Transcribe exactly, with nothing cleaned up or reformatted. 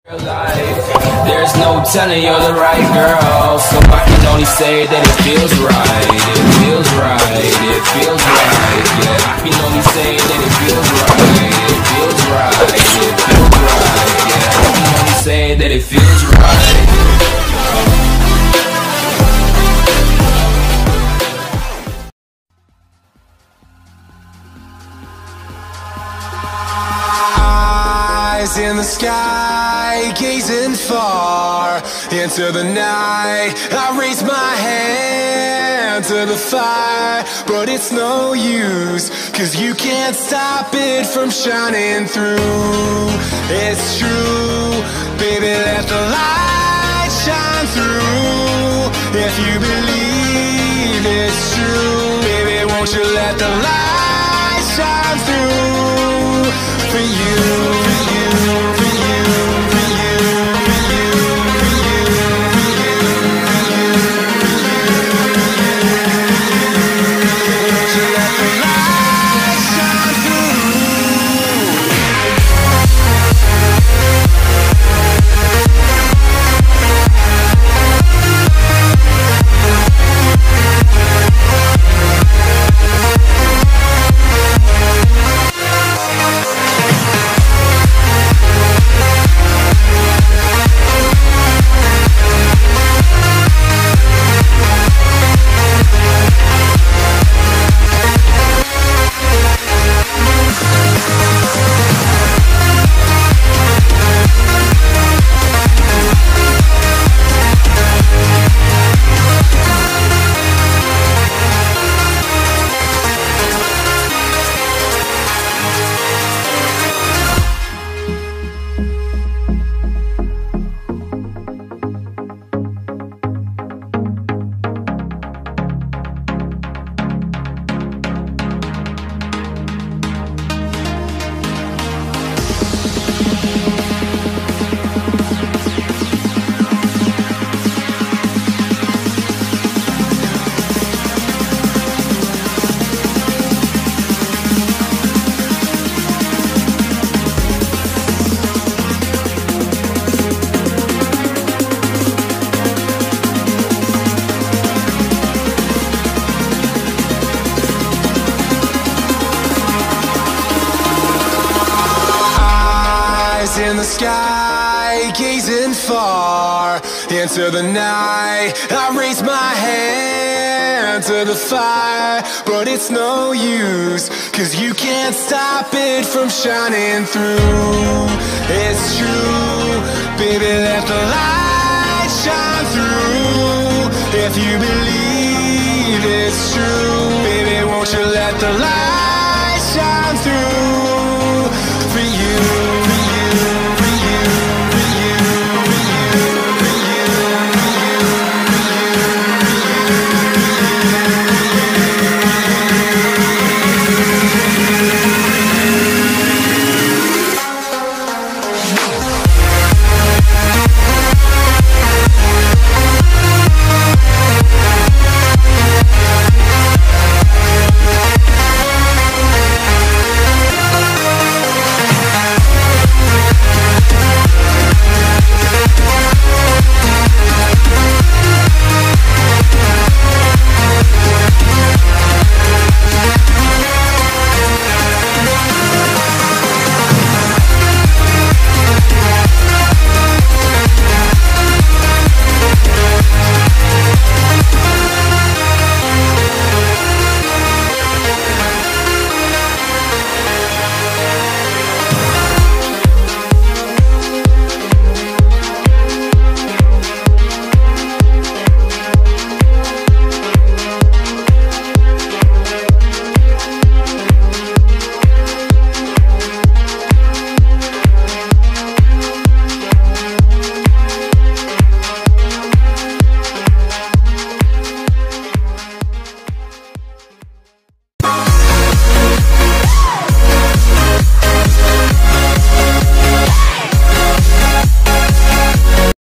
There's no telling you're the right girl, so I can only say that it feels right. It feels right, it feels right. Yeah, I can only say that it feels right. It feels right, it feels right. Yeah, I can only say that it feels right. In the sky, gazing far into the night, I raise my hand to the fire, but it's no use, cause you can't stop it from shining through. It's true, baby, let the light shine through. If you believe it's true, baby, won't you let the light shine through for you. In the sky, gazing far into the night, I raise my hand to the fire, but it's no use, cause you can't stop it from shining through. It's true, baby, let the light shine through. If you believe